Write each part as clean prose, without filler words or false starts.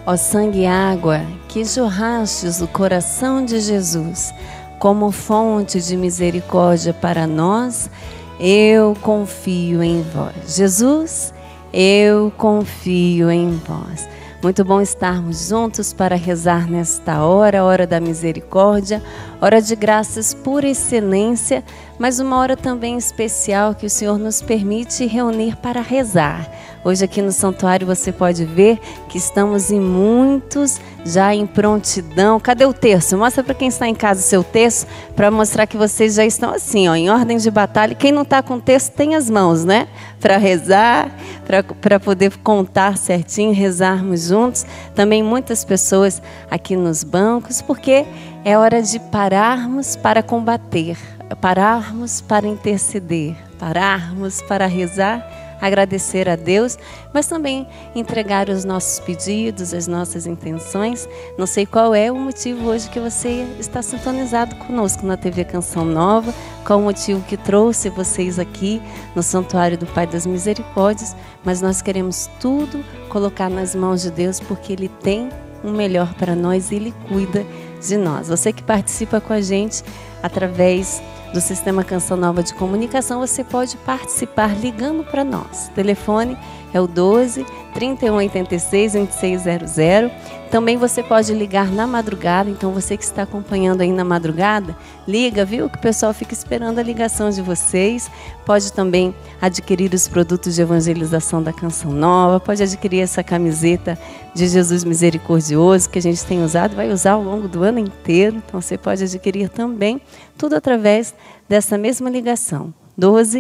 Ó sangue e água, que jorrastes o coração de Jesus, como fonte de misericórdia para nós, eu confio em vós. Jesus, eu confio em vós. Muito bom estarmos juntos para rezar nesta hora, hora da misericórdia, hora de graças por excelência, mas uma hora também especial que o Senhor nos permite reunir para rezar. Hoje aqui no santuário você pode ver que estamos em muitos já em prontidão. Cadê o terço? Mostra para quem está em casa o seu terço, para mostrar que vocês já estão assim, ó, em ordem de batalha. Quem não está com terço tem as mãos, né? Para rezar, para poder contar certinho, rezarmos juntos. Também muitas pessoas aqui nos bancos, porque é hora de pararmos para combater, pararmos para interceder, pararmos para rezar, agradecer a Deus, mas também entregar os nossos pedidos, as nossas intenções. Não sei qual é o motivo hoje que você está sintonizado conosco na TV Canção Nova, qual o motivo que trouxe vocês aqui no Santuário do Pai das Misericórdias, mas nós queremos tudo colocar nas mãos de Deus, porque Ele tem o melhor para nós e Ele cuida de nós. Você que participa com a gente através do Sistema Canção Nova de Comunicação, você pode participar ligando para nós. O telefone é o 12 3186 2600. Também você pode ligar na madrugada, então você que está acompanhando aí na madrugada, liga, viu? Que o pessoal fica esperando a ligação de vocês. Pode também adquirir os produtos de evangelização da Canção Nova, pode adquirir essa camiseta de Jesus Misericordioso que a gente tem usado, vai usar ao longo do ano inteiro. Então você pode adquirir também, tudo através dessa mesma ligação, 12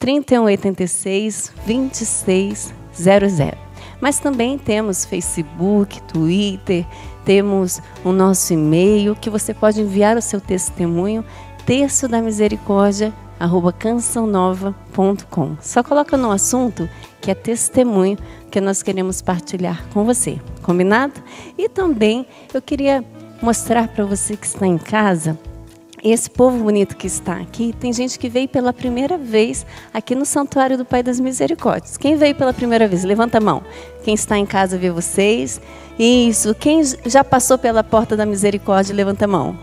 3186 2600. Mas também temos Facebook, Twitter, temos o nosso e-mail, que você pode enviar o seu testemunho, terçodamisericórdia@cançãonova.com. Só coloca no assunto que é testemunho, que nós queremos partilhar com você, combinado? E também eu queria mostrar para você que está em casa, esse povo bonito que está aqui. Tem gente que veio pela primeira vez aqui no Santuário do Pai das Misericórdias. Quem veio pela primeira vez? Levanta a mão. Quem está em casa vê vocês. Isso. Quem já passou pela porta da misericórdia, levanta a mão.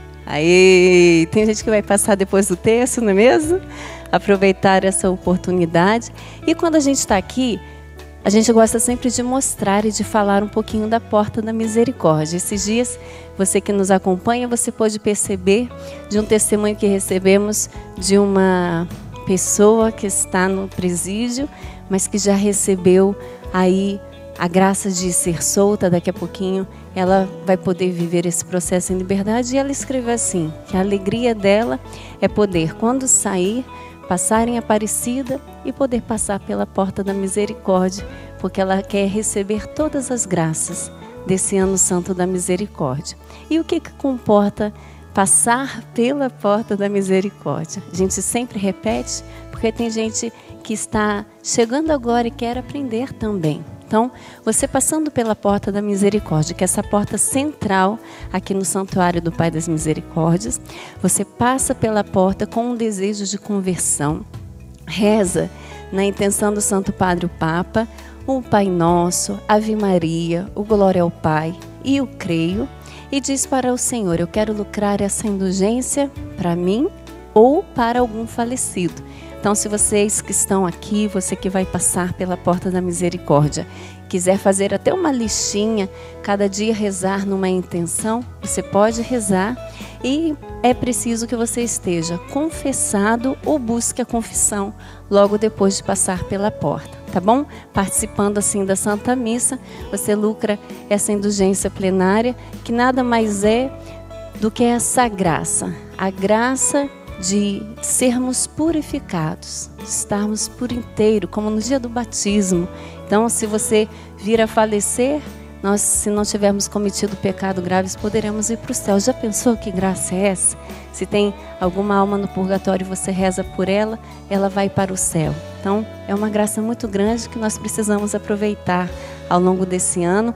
Aí, tem gente que vai passar depois do terço, não é mesmo? Aproveitar essa oportunidade. E quando a gente está aqui, a gente gosta sempre de mostrar e de falar um pouquinho da Porta da Misericórdia. Esses dias, você que nos acompanha, você pode perceber de um testemunho que recebemos de uma pessoa que está no presídio, mas que já recebeu aí a graça de ser solta. Daqui a pouquinho ela vai poder viver esse processo em liberdade. E ela escreveu assim, que a alegria dela é poder, quando sair, passar em Aparecida e poder passar pela Porta da Misericórdia, porque ela quer receber todas as graças desse ano santo da misericórdia. E o que comporta passar pela Porta da Misericórdia? A gente sempre repete, porque tem gente que está chegando agora e quer aprender também. Então, você passando pela Porta da Misericórdia, que é essa porta central aqui no Santuário do Pai das Misericórdias, você passa pela porta com um desejo de conversão, reza na intenção do Santo Padre o Papa, o Pai Nosso, Ave Maria, o Glória ao Pai e o Creio, e diz para o Senhor: eu quero lucrar essa indulgência para mim ou para algum falecido. Então, se vocês que estão aqui, você que vai passar pela Porta da Misericórdia, quiser fazer até uma listinha, cada dia rezar numa intenção, você pode rezar, e é preciso que você esteja confessado ou busque a confissão logo depois de passar pela porta, tá bom? Participando assim da Santa Missa, você lucra essa indulgência plenária, que nada mais é do que essa graça, a graça de sermos purificados, de estarmos por inteiro, como no dia do batismo. Então, se você vir a falecer, nós, se não tivermos cometido pecado graves, poderemos ir para o céu. Já pensou que graça é essa? Se tem alguma alma no purgatório e você reza por ela, ela vai para o céu. Então, é uma graça muito grande que nós precisamos aproveitar ao longo desse ano.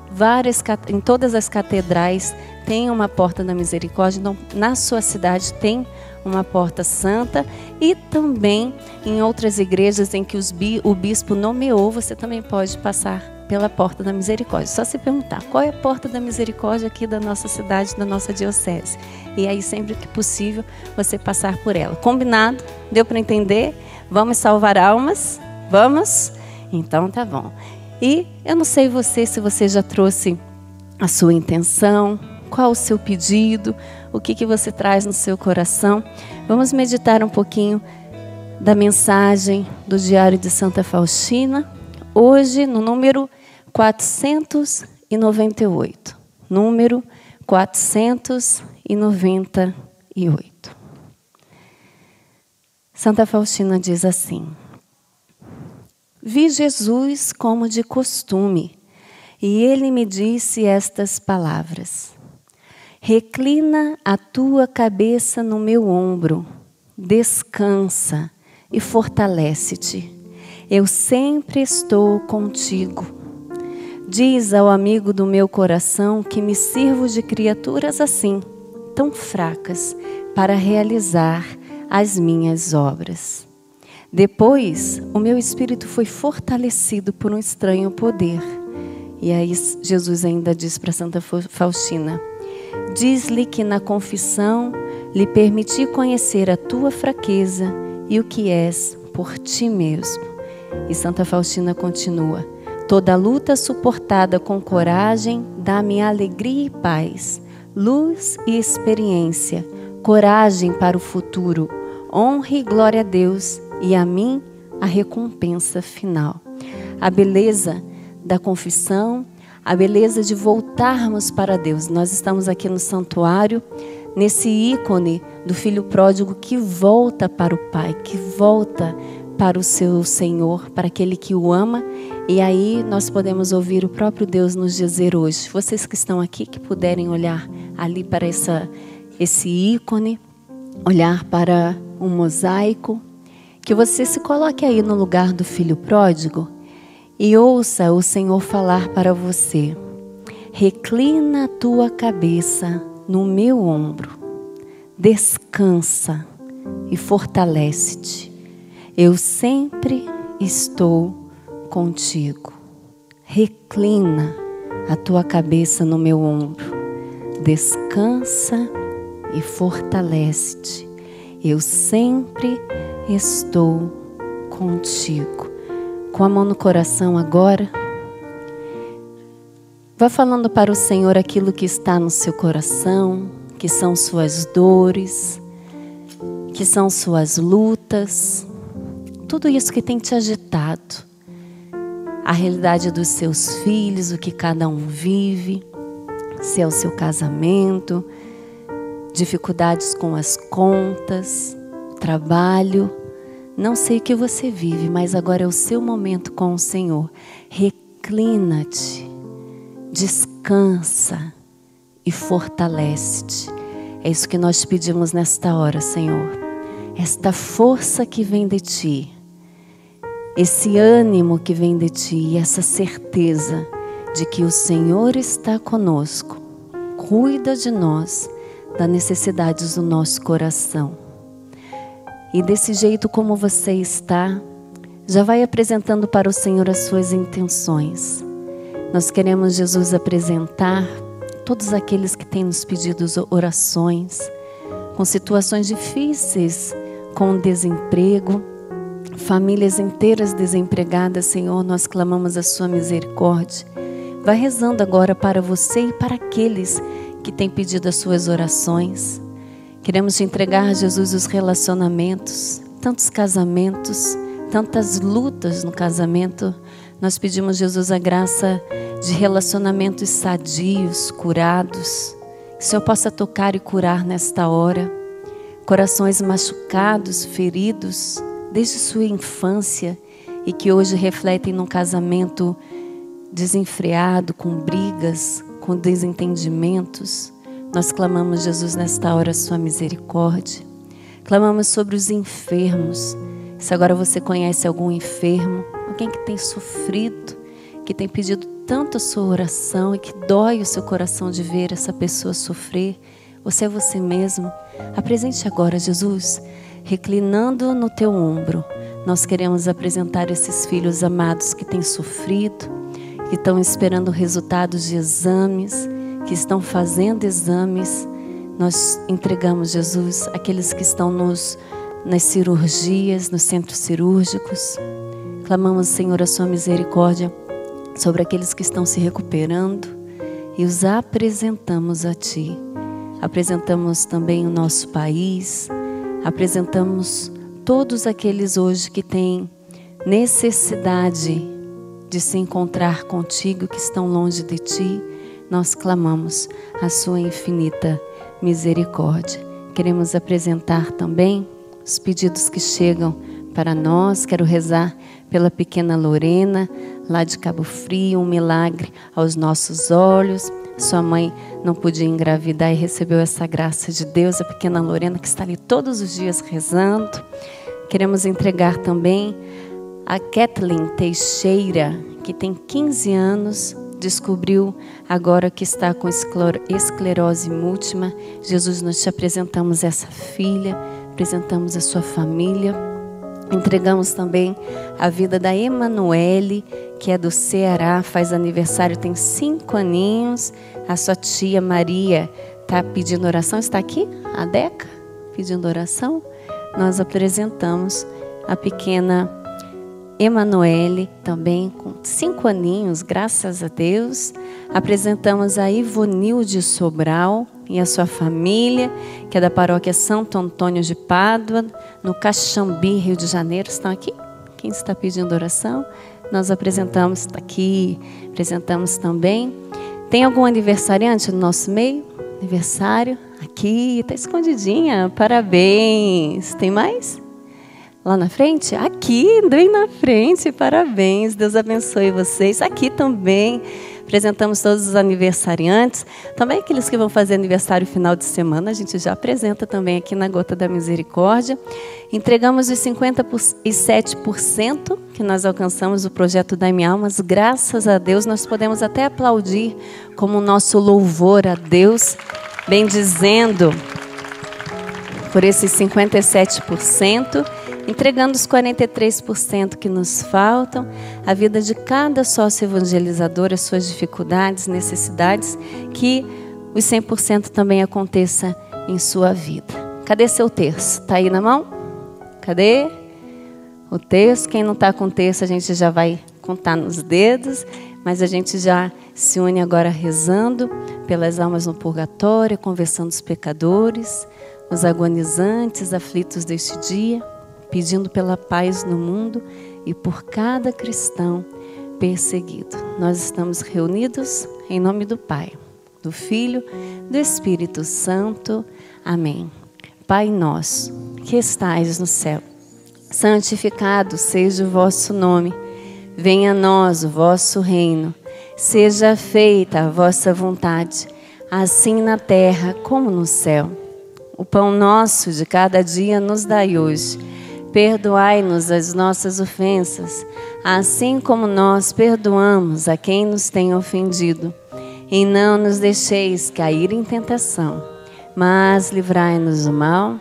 Em todas as catedrais tem uma Porta da Misericórdia, então na sua cidade tem uma porta santa, e também em outras igrejas em que o bispo nomeou, você também pode passar pela porta da misericórdia. Só se perguntar, qual é a porta da misericórdia aqui da nossa cidade, da nossa diocese? E aí, sempre que possível, você passar por ela. Combinado? Deu para entender? Vamos salvar almas? Vamos? Então tá bom. E eu não sei se você já trouxe a sua intenção, qual o seu pedido, o que você traz no seu coração. Vamos meditar um pouquinho da mensagem do Diário de Santa Faustina, hoje no número 498. Número 498. Santa Faustina diz assim: vi Jesus como de costume, e ele me disse estas palavras: reclina a tua cabeça no meu ombro, descansa e fortalece-te. Eu sempre estou contigo. Diz ao amigo do meu coração que me sirvo de criaturas assim, tão fracas, para realizar as minhas obras. Depois, o meu espírito foi fortalecido por um estranho poder. E aí Jesus ainda diz para Santa Faustina: diz-lhe que na confissão lhe permiti conhecer a tua fraqueza e o que és por ti mesmo. E Santa Faustina continua: toda luta suportada com coragem dá-me alegria e paz, luz e experiência, coragem para o futuro, honra e glória a Deus e a mim a recompensa final. A beleza da confissão, a beleza de voltarmos para Deus. Nós estamos aqui no santuário, nesse ícone do filho pródigo que volta para o Pai, que volta para o seu Senhor, para aquele que o ama. E aí nós podemos ouvir o próprio Deus nos dizer hoje. Vocês que estão aqui, que puderem olhar ali para esse ícone, olhar para um mosaico, que você se coloque aí no lugar do filho pródigo e ouça o Senhor falar para você: reclina a tua cabeça no meu ombro, descansa e fortalece-te. Eu sempre estou contigo. Reclina a tua cabeça no meu ombro, descansa e fortalece-te. Eu sempre estou contigo. Com a mão no coração agora, vá falando para o Senhor aquilo que está no seu coração, que são suas dores, que são suas lutas, tudo isso que tem te agitado, a realidade dos seus filhos, o que cada um vive, se é o seu casamento, dificuldades com as contas, trabalho. Não sei o que você vive, mas agora é o seu momento com o Senhor. Reclina-te, descansa e fortalece-te. É isso que nós pedimos nesta hora, Senhor. Esta força que vem de Ti, esse ânimo que vem de Ti e essa certeza de que o Senhor está conosco, cuida de nós, das necessidades do nosso coração. E desse jeito como você está, já vai apresentando para o Senhor as suas intenções. Nós queremos, Jesus, apresentar todos aqueles que têm nos pedido orações, com situações difíceis, com desemprego, famílias inteiras desempregadas. Senhor, nós clamamos a sua misericórdia. Vai rezando agora para você e para aqueles que têm pedido as suas orações. Queremos te entregar, Jesus, os relacionamentos, tantos casamentos, tantas lutas no casamento. Nós pedimos, Jesus, a graça de relacionamentos sadios, curados. Que o Senhor possa tocar e curar nesta hora. Corações machucados, feridos, desde sua infância e que hoje refletem num casamento desenfreado, com brigas, com desentendimentos. Nós clamamos, Jesus, nesta hora a sua misericórdia. Clamamos sobre os enfermos. Se agora você conhece algum enfermo, alguém que tem sofrido, que tem pedido tanto a sua oração e que dói o seu coração de ver essa pessoa sofrer, você é você mesmo. Apresente agora, Jesus, reclinando no teu ombro. Nós queremos apresentar esses filhos amados que têm sofrido, que estão esperando resultados de exames, que estão fazendo exames. Nós entregamos, Jesus, aqueles que estão nas cirurgias, nos centros cirúrgicos. Clamamos, Senhor, a sua misericórdia sobre aqueles que estão se recuperando e os apresentamos a Ti. Apresentamos também o nosso país, apresentamos todos aqueles hoje que têm necessidade de se encontrar contigo, que estão longe de Ti. Nós clamamos a sua infinita misericórdia. Queremos apresentar também os pedidos que chegam para nós. Quero rezar pela pequena Lorena, lá de Cabo Frio, um milagre aos nossos olhos. Sua mãe não podia engravidar e recebeu essa graça de Deus. A pequena Lorena que está ali todos os dias rezando. Queremos entregar também a Kathleen Teixeira, que tem 15 anos, descobriu agora que está com esclerose múltipla. Jesus, nós te apresentamos essa filha, apresentamos a sua família. Entregamos também a vida da Emanuele, que é do Ceará, faz aniversário, tem 5 aninhos. A sua tia Maria está pedindo oração, está aqui, a Deca, pedindo oração. Nós apresentamos a pequena Emanuele, também com 5 aninhos, graças a Deus. Apresentamos a Ivonilde Sobral e a sua família, que é da paróquia Santo Antônio de Pádua, no Caxambi, Rio de Janeiro. Estão aqui? Quem está pedindo oração? Nós apresentamos, está aqui, apresentamos também. Tem algum aniversariante no nosso meio? Aniversário? Aqui, está escondidinha. Parabéns. Tem mais? Lá na frente? Aqui, bem na frente. Parabéns. Deus abençoe vocês. Aqui também. Apresentamos todos os aniversariantes. Também aqueles que vão fazer aniversário final de semana, a gente já apresenta também aqui na Gota da Misericórdia. Entregamos os 57% que nós alcançamos o projeto Dai-me Almas. Graças a Deus, nós podemos até aplaudir como nosso louvor a Deus, bendizendo por esses 57%. Entregando os 43% que nos faltam, a vida de cada sócio evangelizador, as suas dificuldades, necessidades, que os 100% também aconteça em sua vida. Cadê seu terço? Está aí na mão? Cadê o terço? Quem não está com terço, a gente já vai contar nos dedos, mas a gente já se une agora rezando pelas almas no purgatório, conversando os pecadores, os agonizantes, aflitos deste dia, pedindo pela paz no mundo e por cada cristão perseguido. Nós estamos reunidos em nome do Pai, do Filho, do Espírito Santo. Amém. Pai nosso, que estais no céu, santificado seja o vosso nome. Venha a nós o vosso reino. Seja feita a vossa vontade, assim na terra como no céu. O pão nosso de cada dia nos dai hoje. Perdoai-nos as nossas ofensas, assim como nós perdoamos a quem nos tem ofendido. E não nos deixeis cair em tentação, mas livrai-nos do mal.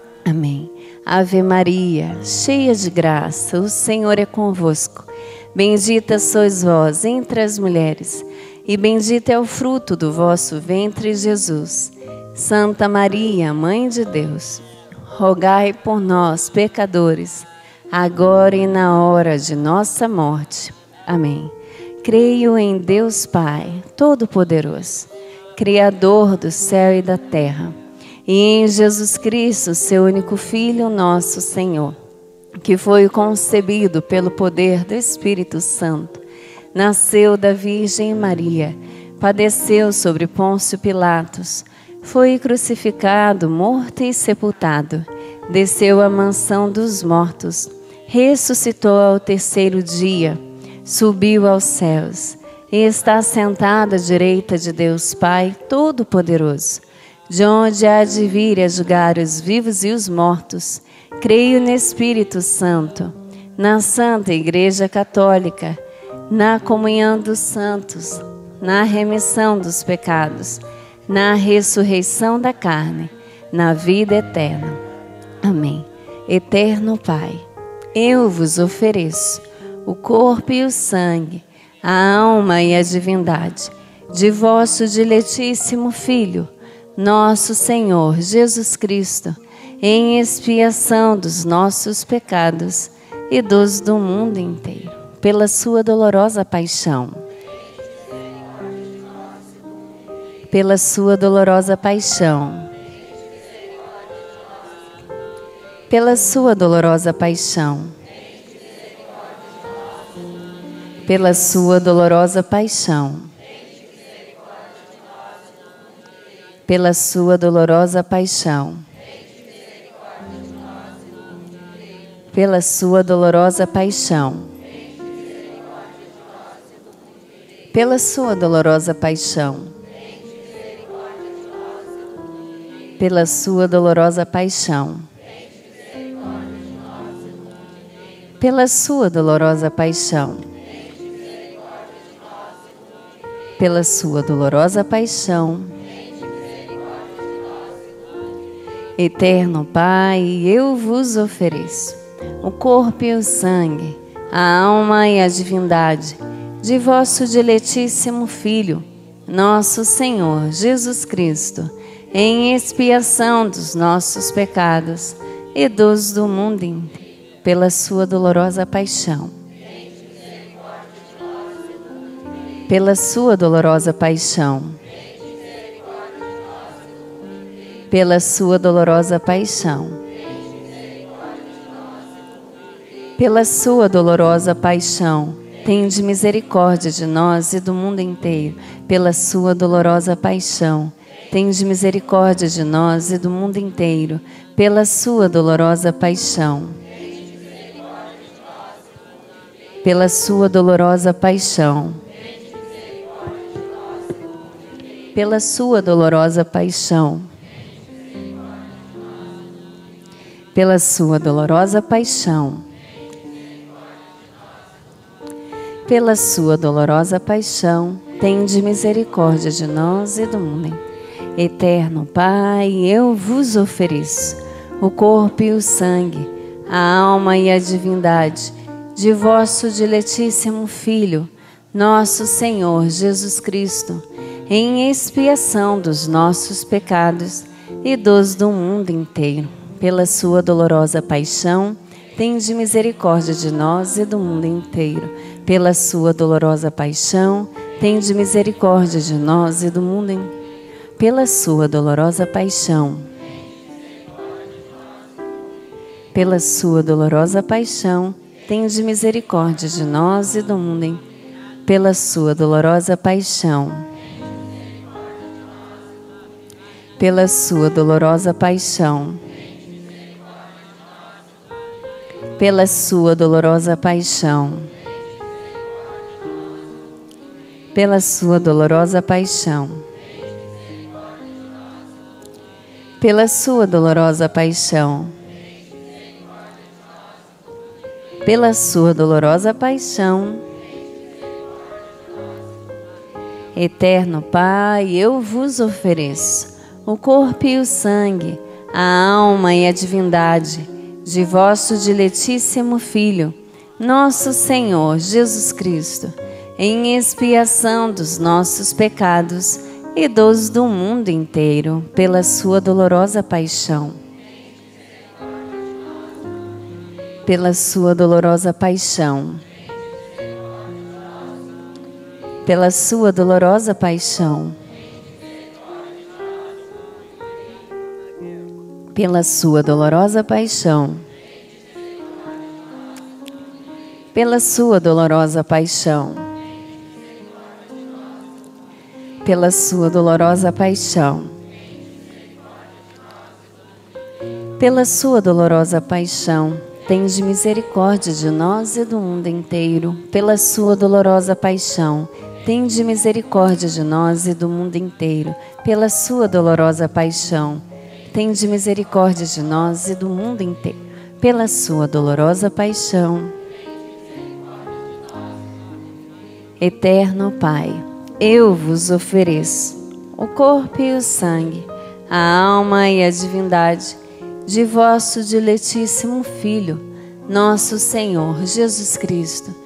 Amém. Ave Maria, cheia de graça, o Senhor é convosco. Bendita sois vós entre as mulheres, e bendito é o fruto do vosso ventre, Jesus. Santa Maria, Mãe de Deus, rogai por nós, pecadores, agora e na hora de nossa morte. Amém. Creio em Deus Pai, Todo-Poderoso, Criador do céu e da terra, e em Jesus Cristo, seu único Filho, nosso Senhor, que foi concebido pelo poder do Espírito Santo, nasceu da Virgem Maria, padeceu sobre Pôncio Pilatos, foi crucificado, morto e sepultado, desceu à mansão dos mortos, ressuscitou ao terceiro dia, subiu aos céus e está sentado à direita de Deus Pai Todo-Poderoso, de onde há de vir a julgar os vivos e os mortos. Creio no Espírito Santo, na Santa Igreja Católica, na comunhão dos santos, na remissão dos pecados, na ressurreição da carne, na vida eterna. Amém. Eterno Pai, eu vos ofereço o corpo e o sangue, a alma e a divindade de vosso diletíssimo Filho, nosso Senhor Jesus Cristo, em expiação dos nossos pecados e dos do mundo inteiro, pela sua dolorosa paixão. Pela sua dolorosa paixão. Pela sua dolorosa paixão. Pela sua dolorosa paixão. Pela sua dolorosa paixão. Pela sua dolorosa paixão. Pela sua dolorosa paixão. Pela sua dolorosa paixão. Pela sua dolorosa paixão. Pela sua dolorosa paixão. Eterno Pai, eu vos ofereço o corpo e o sangue, a alma e a divindade de vosso diletíssimo Filho, nosso Senhor Jesus Cristo, em expiação dos nossos pecados e dos do mundo inteiro, pela sua dolorosa paixão. Pela sua dolorosa paixão. Pela sua dolorosa paixão. Pela sua dolorosa paixão, tende misericórdia de nós e do mundo inteiro. Pela sua dolorosa paixão, tende misericórdia de nós e do mundo inteiro. Pela sua dolorosa paixão. Pela sua dolorosa paixão. Pela sua dolorosa paixão. Pela sua dolorosa paixão. Pela sua dolorosa paixão, tende misericórdia de nós e do mundo inteiro. Eterno Pai, eu vos ofereço o corpo e o sangue, a alma e a divindade de vosso diletíssimo Filho, nosso Senhor Jesus Cristo, em expiação dos nossos pecados e dos do mundo inteiro. Pela sua dolorosa paixão, tende misericórdia de nós e do mundo inteiro. Pela sua dolorosa paixão, tende misericórdia de nós e do mundo inteiro. Pela sua dolorosa paixão. Pela sua dolorosa paixão, tende misericórdia de nós e do mundo inteiro. Pela sua dolorosa paixão. Pela sua dolorosa paixão. Pela sua dolorosa paixão. Pela sua dolorosa paixão. Pela sua dolorosa paixão. Pela sua dolorosa paixão. Eterno Pai, eu vos ofereço o corpo e o sangue, a alma e a divindade de vosso diletíssimo Filho, nosso Senhor Jesus Cristo, em expiação dos nossos pecados e dos do mundo inteiro, pela sua dolorosa paixão. Pela sua dolorosa paixão. Pela sua dolorosa paixão. Pela sua dolorosa paixão. Pela sua dolorosa paixão. Pela sua dolorosa paixão. Pela sua dolorosa paixão, tende misericórdia de nós e do mundo inteiro. Pela sua dolorosa paixão, tende misericórdia de nós e do mundo inteiro. Pela sua dolorosa paixão, tende misericórdia de nós e do mundo inteiro. Pela sua dolorosa paixão. Eterno Pai, eu vos ofereço o corpo e o sangue, a alma e a divindade de vosso diletíssimo Filho, nosso Senhor Jesus Cristo,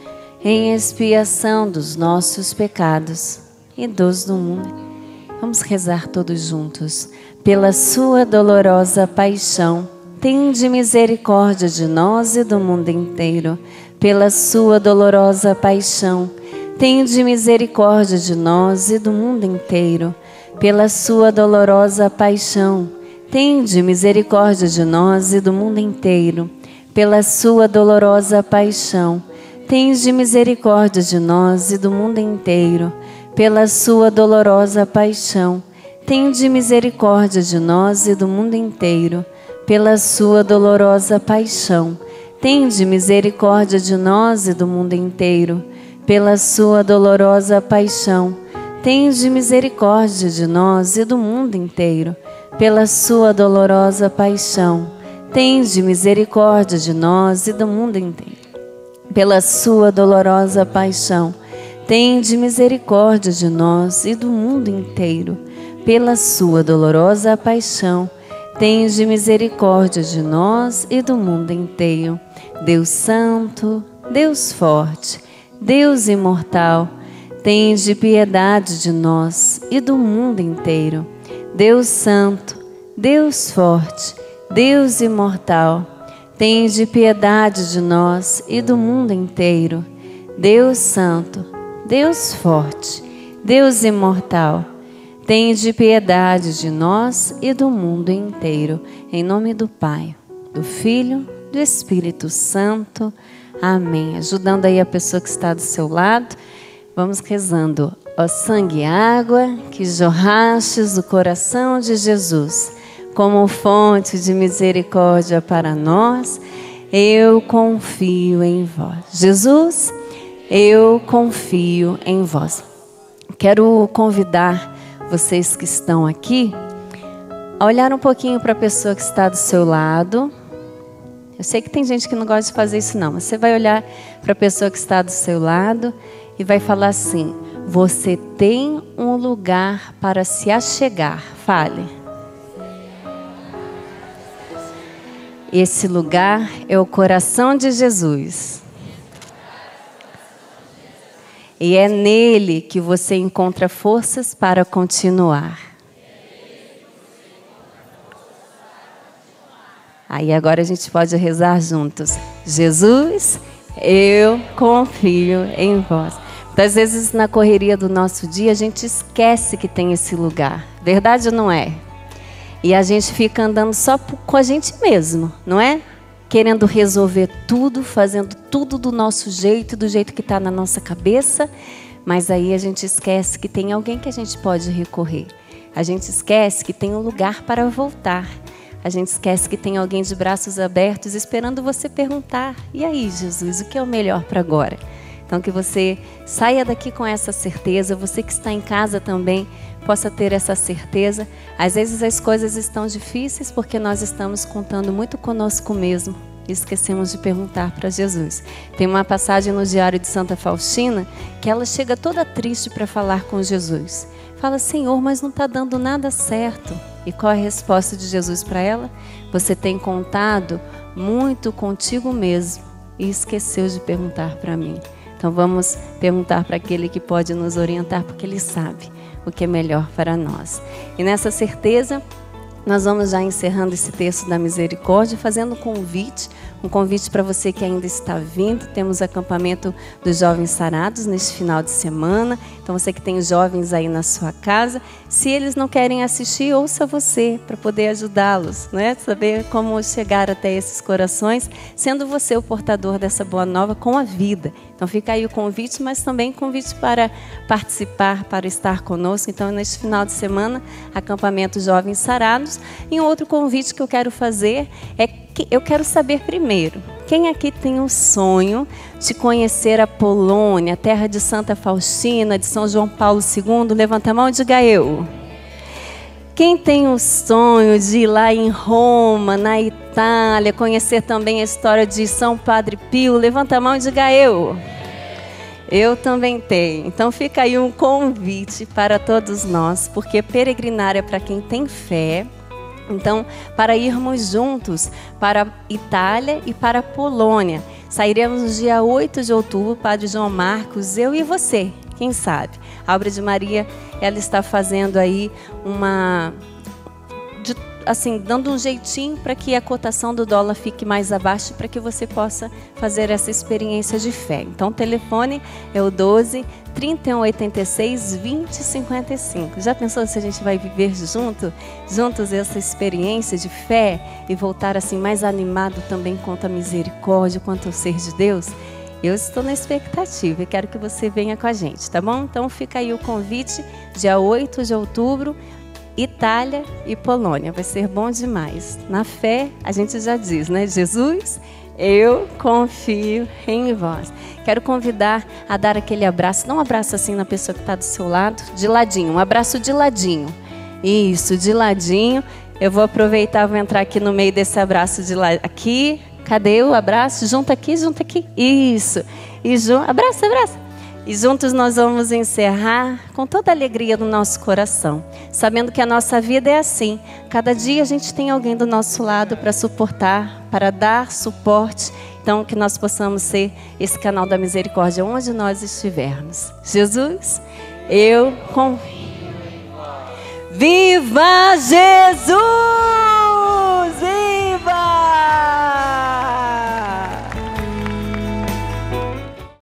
em expiação dos nossos pecados e dos do mundo. Vamos rezar todos juntos. Pela sua dolorosa paixão, tende misericórdia de nós e do mundo inteiro. Pela sua dolorosa paixão, tende misericórdia de nós e do mundo inteiro. Pela sua dolorosa paixão, tende misericórdia de nós e do mundo inteiro. Pela sua dolorosa paixão, tende misericórdia de nós e do mundo inteiro. Pela sua dolorosa paixão, tende misericórdia de nós e do mundo inteiro. Pela sua dolorosa paixão, tende misericórdia de nós e do mundo inteiro. Pela sua dolorosa paixão, tende misericórdia de nós e do mundo inteiro. Pela sua dolorosa paixão, tende misericórdia de nós e do mundo inteiro. Pela sua dolorosa paixão, tende misericórdia de nós e do mundo inteiro. Pela sua dolorosa paixão, tende misericórdia de nós e do mundo inteiro. Deus Santo, Deus Forte, Deus Imortal, tende piedade de nós e do mundo inteiro. Deus Santo, Deus Forte, Deus Imortal, tende piedade de nós e do mundo inteiro. Deus Santo, Deus Forte, Deus Imortal, tende piedade de nós e do mundo inteiro. Em nome do Pai, do Filho, do Espírito Santo. Amém. Ajudando aí a pessoa que está do seu lado, vamos rezando. Ó sangue e água que jorrastes do coração de Jesus, como fonte de misericórdia para nós, eu confio em vós. Jesus, eu confio em vós. Quero convidar vocês que estão aqui a olhar um pouquinho para a pessoa que está do seu lado. Eu sei que tem gente que não gosta de fazer isso não, mas você vai olhar para a pessoa que está do seu lado e vai falar assim: você tem um lugar para se achegar. Fale. Esse lugar é o coração de Jesus. E é nele que você encontra forças para continuar. Aí agora a gente pode rezar juntos. Jesus, eu confio em vós. Muitas vezes na correria do nosso dia a gente esquece que tem esse lugar. Verdade ou não é? E a gente fica andando só com a gente mesmo, não é? Querendo resolver tudo, fazendo tudo do nosso jeito, do jeito que está na nossa cabeça. Mas aí a gente esquece que tem alguém que a gente pode recorrer. A gente esquece que tem um lugar para voltar. A gente esquece que tem alguém de braços abertos esperando você perguntar: e aí, Jesus, o que é o melhor para agora? Então que você saia daqui com essa certeza, você que está em casa também possa ter essa certeza. Às vezes as coisas estão difíceis porque nós estamos contando muito conosco mesmo e esquecemos de perguntar para Jesus. Tem uma passagem no Diário de Santa Faustina que ela chega toda triste para falar com Jesus. Fala: Senhor, mas não está dando nada certo. E qual é a resposta de Jesus para ela? Você tem contado muito contigo mesmo e esqueceu de perguntar para mim. Então vamos perguntar para aquele que pode nos orientar, porque ele sabe o que é melhor para nós. E nessa certeza, nós vamos já encerrando esse texto da misericórdia, fazendo um convite para você que ainda está vindo. Temos acampamento dos jovens sarados neste final de semana. Então você que tem jovens aí na sua casa, se eles não querem assistir, ouça você para poder ajudá-los, né? Saber como chegar até esses corações, sendo você o portador dessa boa nova com a vida. Então fica aí o convite, mas também convite para participar, para estar conosco. Então neste final de semana, acampamento Jovens Sarados. E um outro convite que eu quero fazer é que eu quero saber primeiro, quem aqui tem um sonho de conhecer a Polônia, a terra de Santa Faustina, de São João Paulo II? Levanta a mão e diga eu. Quem tem o sonho de ir lá em Roma, na Itália, conhecer também a história de São Padre Pio? Levanta a mão e diga eu. Eu também tenho. Então fica aí um convite para todos nós, porque peregrinar é para quem tem fé. Então, para irmos juntos para a Itália e para a Polônia. Sairemos no dia 8 de outubro, Padre João Marcos, eu e você, quem sabe. A obra de Maria, ela está fazendo aí dando um jeitinho para que a cotação do dólar fique mais abaixo, para que você possa fazer essa experiência de fé. Então, o telefone é o 12 3186 2055. Já pensou se a gente vai viver juntos essa experiência de fé e voltar assim mais animado também quanto a misericórdia, quanto ao ser de Deus? Eu estou na expectativa e quero que você venha com a gente, tá bom? Então, fica aí o convite, dia 8 de outubro, Itália e Polônia. Vai ser bom demais. Na fé, a gente já diz, né? Jesus, eu confio em vós. Quero convidar a dar aquele abraço. Dá um abraço assim na pessoa que está do seu lado. De ladinho. Um abraço de ladinho. Isso, de ladinho. Eu vou aproveitar, vou entrar aqui no meio desse abraço de ladinho. Aqui. Cadê o abraço? Junta aqui, junta aqui. Isso. E abraça, abraça. E juntos nós vamos encerrar com toda a alegria do nosso coração, sabendo que a nossa vida é assim. Cada dia a gente tem alguém do nosso lado para suportar, para dar suporte. Então, que nós possamos ser esse canal da misericórdia onde nós estivermos. Jesus, eu confio. Viva Jesus!